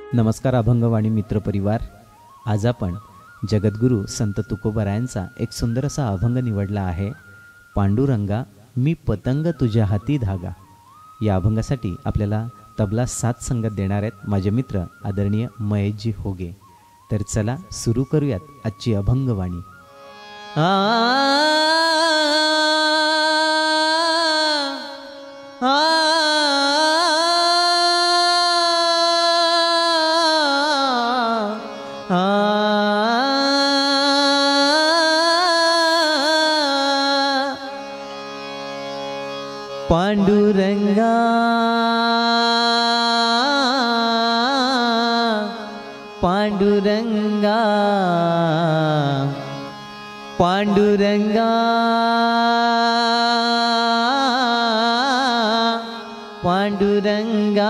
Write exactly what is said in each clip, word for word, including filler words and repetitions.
नमस्कार अभंगवाणी मित्रपरिवार. आज आपण जगद्गुरू संत तुकोबारायांचा एक सुंदर असा अभंग निवडला आहे. पांडुरंगा मी पतंग तुझ्या हाती धागा. या अभंगासाठी आपल्याला तबला साथ संगत देणार आहेत माझे मित्र आदरणीय महेशजी होगे. तर चला सुरू करूयात आजची अभंगवाणी. आ आ पांडुरंगा पांडुरंगा पांडुरंगा पांडुरंगा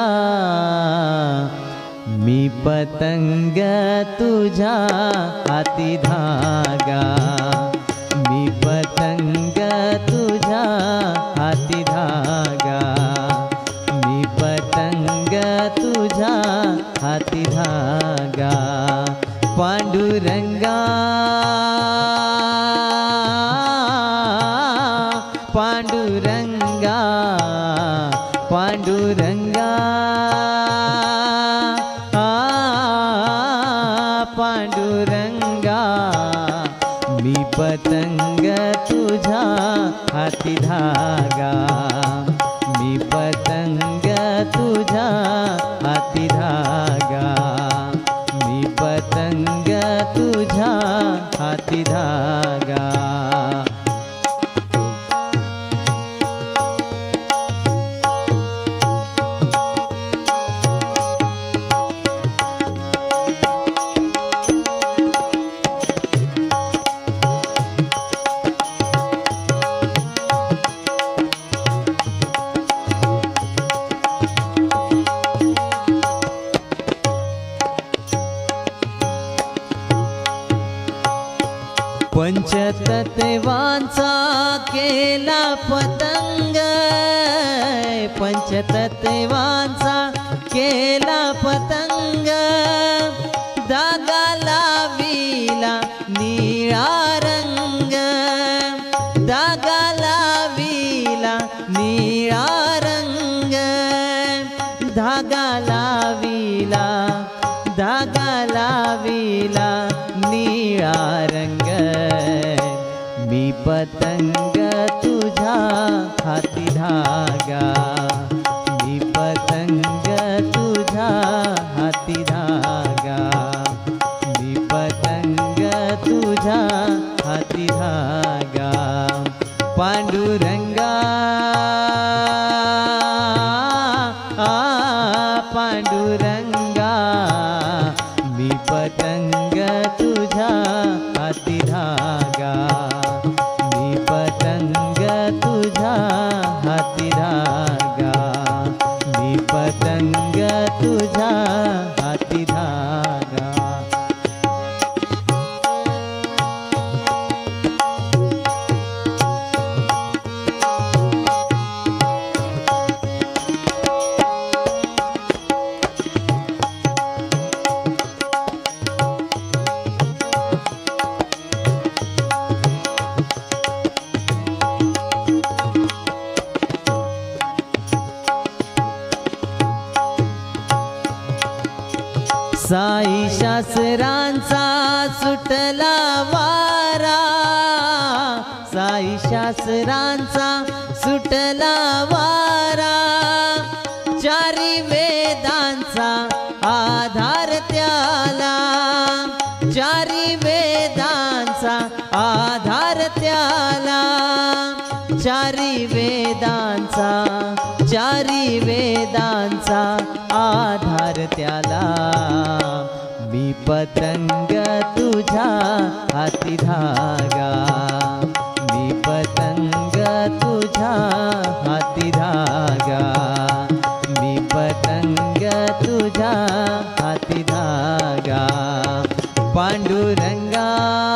मी पतंग तुझ्या हाती धागा. मी पतंग तुझ्या हाती धागा. मी पतंग तुझ्या हाती धागा. पांडुरंगा पांडुरंगा पांडुरंगा पांडुरंगा मी पतंग तुझ्या हाती धागा. मी पतंग तुझ्या हाती धागा. मी पतंग तुझ्या हाती धागा. पंचतत्वांचा केला पतंग. पंचतत्वांचा केला पतंग. धागा लाविला निळा रंग. धागा लाविला निळा रंग. धागा लाविला धागा लाविला निळा रंग. मी पतंग तुझ्या हाती धागा. मी पतंग तुझ्या हाती धागा. मी पतंग तुझ्या हाती धागा. पांडुरंगा पांडुरंगा मी पतंग तुझ्या हाती धागा. मी पतंग तुझ्या हाती धागा. मी पतंग तुझ्या हाती धागा. साई शास्त्रांचा सुटला वारा. साई शास्त्रांचा सुटला वारा. चारी वेदांचा आधार त्याला. चारी वेदांचा आधार त्याला. चारी वेदांचा चारी वेदांचा आधार त्याला. मी पतंग तुझ्या हाती धागा. मी पतंग तुझ्या हाती धागा. मी पतंग तुझ्या हाती धागा. पांडुरंगा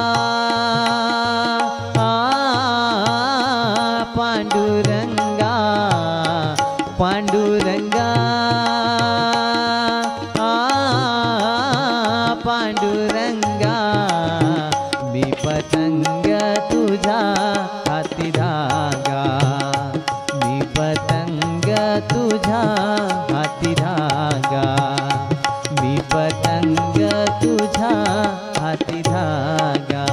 पांडुरंगा पांडुरंगा आ तुझ्या हाती धागा, मी पतंग तुझ्या हाती धागा.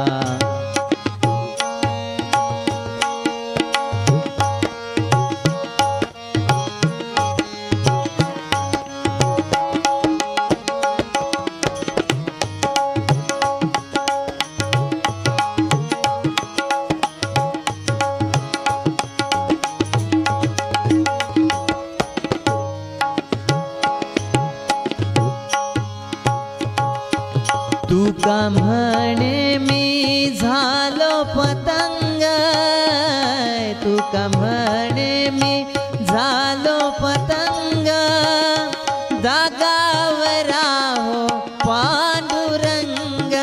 तू का म्हणे मी झालो पतंग, तू का म्हणे मी झालो पतंग, धागावरा हो पांडुरंग,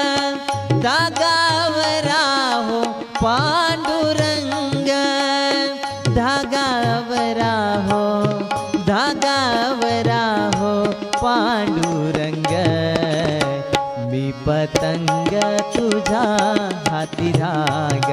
धागावरा हो पांडुरंग, धागावरा हो, धागावरा हो पांडुरंग. मी पतंग तुझ्या हाती धागा,